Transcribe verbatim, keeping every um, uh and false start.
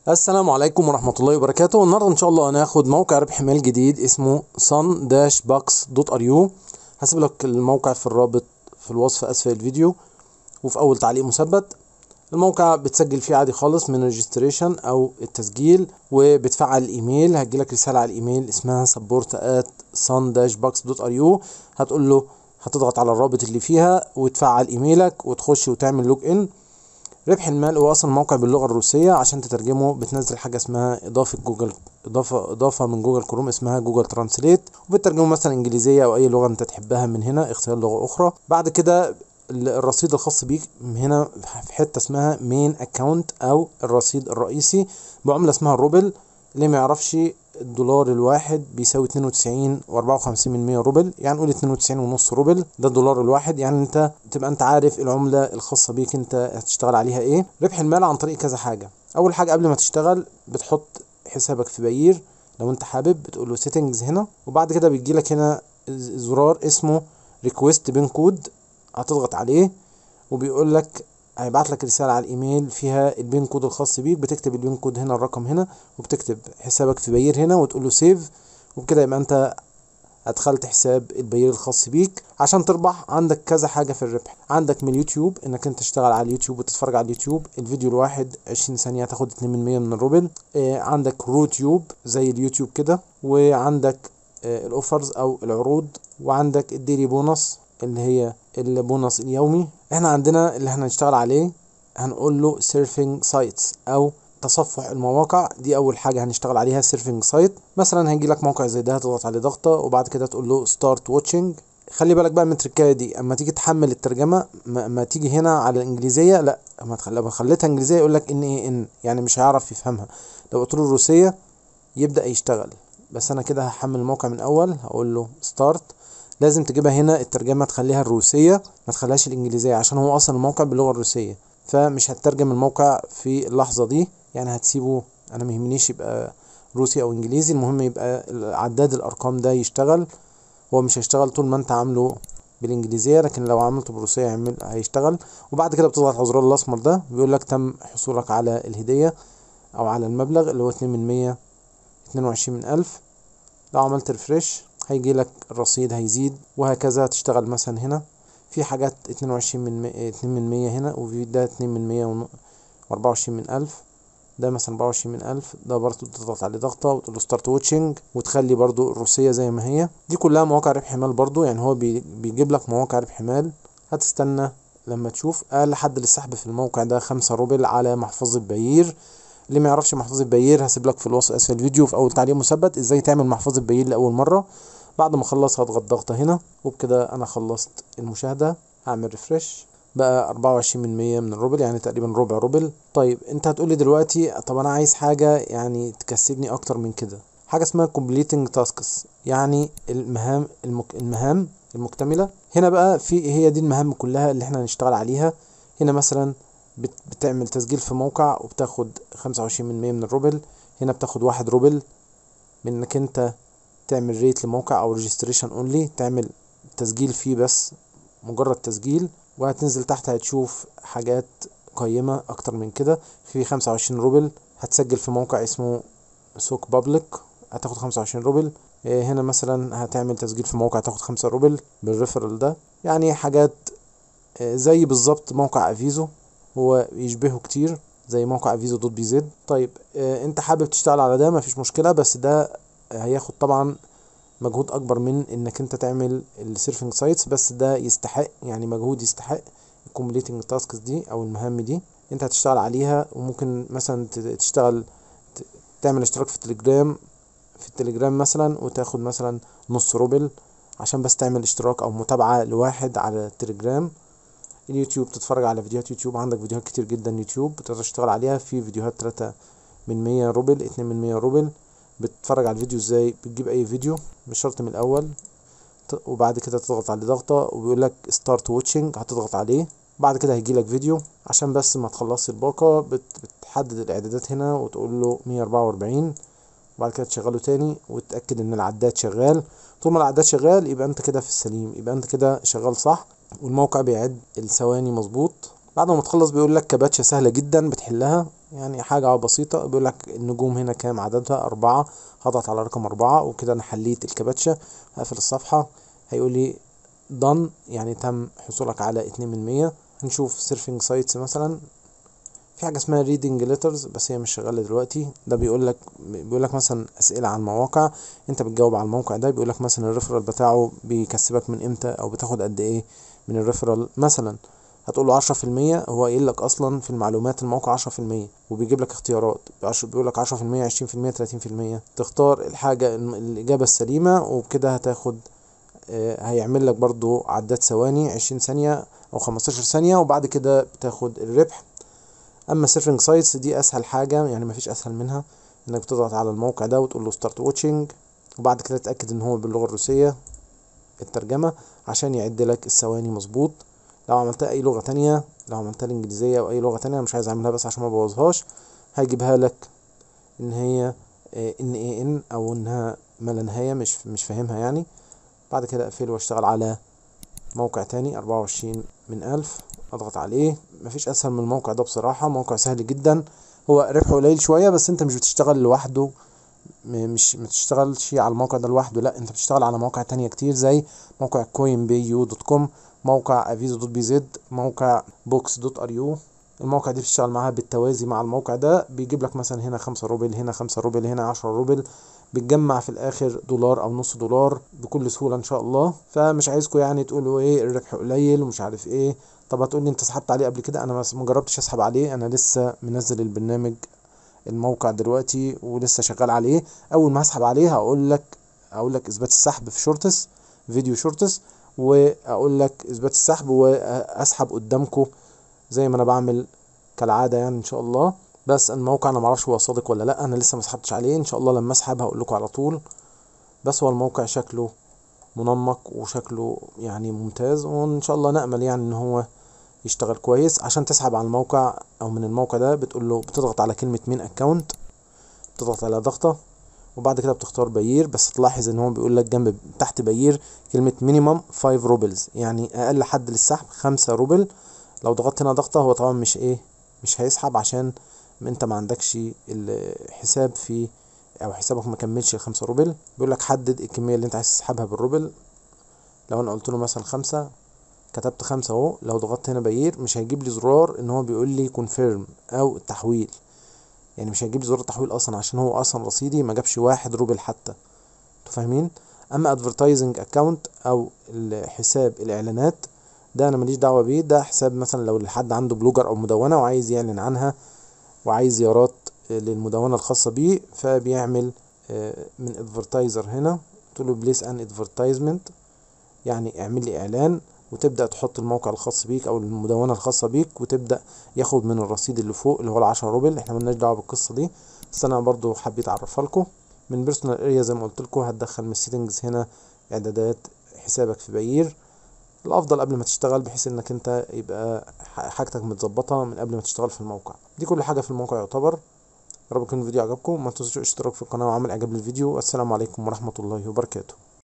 السلام عليكم ورحمة الله وبركاته. النهاردة إن شاء الله هناخد موقع ربح مال جديد اسمه sun dash bucks دوت ار يو. هسيب لك الموقع في الرابط في الوصف أسفل الفيديو وفي أول تعليق مثبت. الموقع بتسجل فيه عادي خالص من ريجستريشن أو التسجيل، وبتفعل الإيميل. هتجيلك رسالة على الإيميل اسمها support at sun dash bucks دوت ار يو. هتقول له هتضغط على الرابط اللي فيها وتفعل إيميلك وتخش وتعمل لوج إن. ربح المال هو اصلا موقع باللغه الروسيه، عشان تترجمه بتنزل حاجه اسمها اضافه جوجل اضافه اضافه من جوجل كروم اسمها جوجل ترانسليت، وبتترجمه مثلا انجليزيه او اي لغه انت تحبها. من هنا اختيار لغه اخرى. بعد كده الرصيد الخاص بيك هنا في حته اسمها مين اكونت او الرصيد الرئيسي بعمله اسمها الروبل. اللي ما يعرفش، الدولار الواحد بيساوي اتنين وتسعين واربعة وخمسين من مية روبل، يعني نقول اتنين وتسعين ونص روبل ده الدولار الواحد. يعني انت تبقى انت عارف العملة الخاصة بيك انت هتشتغل عليها ايه. ربح المال عن طريق كذا حاجة. اول حاجة قبل ما تشتغل بتحط حسابك في باير، لو انت حابب بتقول له سيتنجز هنا، وبعد كده بيجيلك هنا زرار اسمه ريكويست بين كود، هتضغط عليه وبيقول لك هيبعت لك رسالة على الايميل فيها البين كود الخاص بيك. بتكتب البين كود هنا، الرقم هنا، وبتكتب حسابك في باير هنا وتقول له سيف، وبكده يبقى انت ادخلت حساب الباير الخاص بيك. عشان تربح عندك كذا حاجة في الربح. عندك من اليوتيوب انك انت تشتغل على اليوتيوب وتتفرج على اليوتيوب، الفيديو الواحد عشرين ثانية تاخد اتنين بالمية من الروبل. اه عندك روتيوب زي اليوتيوب كده، وعندك اه الاوفرز او العروض، وعندك الديلي بونص اللي هي البونص اليومي. احنا عندنا اللي احنا هنشتغل عليه هنقول له سيرفنج سايتس او تصفح المواقع. دي اول حاجه هنشتغل عليها سيرفنج سايت. مثلا هيجي لك موقع زي ده، هتضغط عليه ضغطه وبعد كده تقول له ستارت واتشنج. خلي بالك بقى من التركايه دي، اما تيجي تحمل الترجمه ما, ما تيجي هنا على الانجليزيه لا، اما لما خليتها انجليزيه يقول لك ان ايه ان، يعني مش هيعرف يفهمها. لو قلت له الروسيه يبدا يشتغل. بس انا كده هحمل الموقع من اول، هقول له ستارت. لازم تجيبها هنا الترجمه تخليها الروسيه، ما تخليهاش الانجليزيه، عشان هو اصلا الموقع باللغه الروسيه، فمش هتترجم الموقع في اللحظه دي. يعني هتسيبه، انا مهمنيش يبقى روسي او انجليزي، المهم يبقى عداد الارقام ده يشتغل. هو مش هيشتغل طول ما انت عامله بالانجليزيه، لكن لو عملته بالروسيه هيعمل هيشتغل. وبعد كده بتضغط على الزرار الاسمر ده، بيقول لك تم حصولك على الهديه او على المبلغ اللي هو اتنين بالمية، اتنين وعشرين من الف. لو عملت ريفريش هيجي لك الرصيد هيزيد، وهكذا تشتغل. مثلا هنا في حاجات اتنين وعشرين من مية، اتنين من مية هنا، وفي ده اتنين من مية واربعة وعشرين من الف. ده مثلا اربعة وعشرين من الف، ده برضه تضغط عليه ضغطة وتقول له ستارت واتشنج وتخلي برضه الروسية زي ما هي. دي كلها مواقع ربح مال برضه، يعني هو بي بيجيب لك مواقع ربح مال. هتستنى لما تشوف. اقل حد للسحب في الموقع ده خمسة روبل على محفظة باير. اللي ما يعرفش محفظة باير هسيب لك في الوصف اسفل الفيديو في اول تعليق مثبت ازاي تعمل محفظة باير لاول مرة. بعد ما اخلص هضغط ضغطة هنا، وبكده انا خلصت المشاهدة. هعمل ريفرش، بقى اربعة وعشرين من مية من الروبل، يعني تقريبا ربع روبل. طيب انت هتقولي دلوقتي طب انا عايز حاجة يعني تكسبني اكتر من كده. حاجة اسمها completing tasks، يعني المهام المك... المهام المكتملة. هنا بقى في هي دي المهام كلها اللي احنا هنشتغل عليها. هنا مثلا بت... بتعمل تسجيل في موقع وبتاخد خمسة وعشرين من مية من الروبل. هنا بتاخد واحد روبل من انك انت تعمل ريت لموقع او ريجستريشن اونلي، تعمل تسجيل فيه بس، مجرد تسجيل. وهتنزل تحت هتشوف حاجات قيمة اكتر من كده. في خمسة وعشرين روبل هتسجل في موقع اسمه سوق بابليك، هتاخد خمسة وعشرين روبل. هنا مثلا هتعمل تسجيل في موقع تاخد خمسة روبل بالريفرال ده. يعني حاجات زي بالظبط موقع افيزو، هو يشبهه كتير زي موقع افيزو دوت بي زد. طيب انت حابب تشتغل على ده مفيش مشكلة، بس ده هياخد طبعا مجهود اكبر من انك انت تعمل السيرفنج سايتس، بس ده يستحق، يعني مجهود يستحق. الكومبليتنج تاسكس دي او المهام دي انت هتشتغل عليها. وممكن مثلا تشتغل تعمل اشتراك في التليجرام في التليجرام مثلا وتاخد مثلا نص روبل عشان بس تعمل اشتراك او متابعة لواحد على التليجرام. اليوتيوب تتفرج على فيديوهات يوتيوب، عندك فيديوهات كتير جدا يوتيوب تقدر تشتغل عليها. في فيديوهات تلاتة من مية روبل، اتنين من مية روبل. بتتفرج على الفيديو ازاي، بتجيب اي فيديو مش شرط من الاول، وبعد كده تضغط على ضغطة وبيقول لك ستارت واتشنج، هتضغط عليه. بعد كده هيجي لك فيديو عشان بس ما تخلصش الباقة. بتحدد الاعدادات هنا وتقول له مية واربعة واربعين، وبعد كده تشغله تاني وتتأكد ان العداد شغال. طول ما العداد شغال يبقى انت كده في السليم، يبقى انت كده شغال صح، والموقع بيعد الثواني مظبوط. بعد ما تخلص بيقول لك كباتشة سهلة جدا بتحلها، يعني حاجة بسيطة. بيقول لك النجوم هنا كام عددها؟ أربعة. هضغط على رقم أربعة وكده أنا حليت الكباتشة. هقفل الصفحة. هيقول لي done، يعني تم حصولك على اتنين من مية. هنشوف سيرفنج سايتس مثلا. في حاجة اسمها reading letters بس هي مش شغالة دلوقتي. ده بيقول لك بيقول لك مثلا أسئلة عن مواقع، انت بتجاوب على الموقع ده. بيقول لك مثلا الريفرال بتاعه بيكسبك من امتى، او بتاخد قد ايه من الريفرال مثلا. هتقول له عشرة في المية. هو قايل لك اصلا في المعلومات الموقع عشرة في المية، وبيجيب لك اختيارات. بيقول لك عشرة في المية، عشرين في المية، تلاتين في المية. تختار الحاجة الإجابة السليمة، وبكده هتاخد آه، هيعمل لك برضو عداد ثواني، عشرين ثانية او خمستاشر ثانية، وبعد كده بتاخد الربح. اما سيرفنج سايتس دي اسهل حاجه، يعني مفيش اسهل منها. انك بتضغط على الموقع ده وتقول له ستارت واتشنج، وبعد كده تتاكد ان هو باللغه الروسيه الترجمه عشان يعد لك الثواني مظبوط. لو عملتها اي لغه تانية، لو عملتها الانجليزيه او اي لغه تانية، انا مش عايز اعملها بس عشان ما ابوظهاش، هيجيبها لك ان هي ان اي ان او انها ما لا نهايه، مش مش فاهمها يعني. بعد كده اقفل واشتغل على موقع تاني اربعة وعشرين من الف. اضغط عليه. مفيش اسهل من الموقع ده بصراحة، موقع سهل جدا. هو ربحه قليل شوية، بس انت مش بتشتغل لوحده، مش بتشتغلش على الموقع ده لوحده، لا انت بتشتغل على مواقع تانية كتير، زي موقع كوين بي يو دوت كوم، موقع افيزو دوت بي زد، موقع بوكس دوت ار يو. الموقع دي بتشتغل معاها بالتوازي مع الموقع ده. بيجيب لك مثلا هنا خمسة روبل، هنا خمسة روبل، هنا عشرة روبل. بتجمع في الاخر دولار او نص دولار بكل سهولة ان شاء الله. فمش عايزكم يعني تقولوا ايه الربح قليل ومش عارف ايه. طب هتقول لي انت سحبت عليه قبل كده؟ انا ما جربتش اسحب عليه، انا لسه منزل البرنامج الموقع دلوقتي ولسه شغال عليه. اول ما هسحب عليه هقول لك اقول لك اثبات السحب في شورتس، فيديو شورتس، واقول لك اثبات السحب واسحب قدامكم زي ما انا بعمل كالعاده يعني ان شاء الله. بس الموقع انا معرفش هو صادق ولا لا، انا لسه ما سحبتش عليه. ان شاء الله لما اسحب هقول لكم على طول. بس هو الموقع شكله منمق وشكله يعني ممتاز، وان شاء الله نأمل يعني ان هو يشتغل كويس. عشان تسحب على الموقع او من الموقع ده بتقول له بتضغط على كلمة مين اكونت، بتضغط على ضغطة، وبعد كده بتختار باير. بس تلاحظ ان هو بيقول لك جنب تحت باير كلمة مينيمم خمسة روبلز، يعني اقل حد للسحب خمسة روبل. لو ضغطت هنا ضغطة هو طبعا مش ايه مش هيسحب، عشان انت ما عندكش الحساب في او حسابك ما كملش الخمسة روبل. بيقول لك حدد الكمية اللي انت عايز تسحبها بالروبل. لو انا قلت له مثلا خمسة، كتبت خمسة اهو. لو ضغطت هنا باير مش هيجيب لي زرار ان هو بيقول لي كونفيرم او التحويل، يعني مش هيجيب زرار التحويل اصلا، عشان هو اصلا رصيدي ما جابش واحد روبل حتى. انتوا فاهمين؟ اما ادفرتايزنج اكونت او الحساب الاعلانات، ده انا ماليش دعوه بيه. ده حساب مثلا لو حد عنده بلوجر او مدونه وعايز يعلن عنها وعايز زيارات للمدونه الخاصه بيه، فبيعمل من ادفرتايزر هنا. تقول له بليس ان ادفرتايزمنت، يعني اعمل لي اعلان، وتبدا تحط الموقع الخاص بيك او المدونه الخاصه بيك، وتبدا ياخد من الرصيد اللي فوق اللي هو العشرة روبل. احنا ملناش دعوه بالقصه دي، بس انا برضو حبيت اعرفها لكم. من بيرسونال اريا زي ما قلت لكم هتدخل من السيتنجز هنا اعدادات حسابك في باير. الافضل قبل ما تشتغل، بحيث انك انت يبقى حاجتك متظبطه من قبل ما تشتغل في الموقع. دي كل حاجه في الموقع يعتبر. يا رب يكون الفيديو عجبكم، ما تنسوش الاشتراك في القناه وعمل اعجاب للفيديو. السلام عليكم ورحمه الله وبركاته.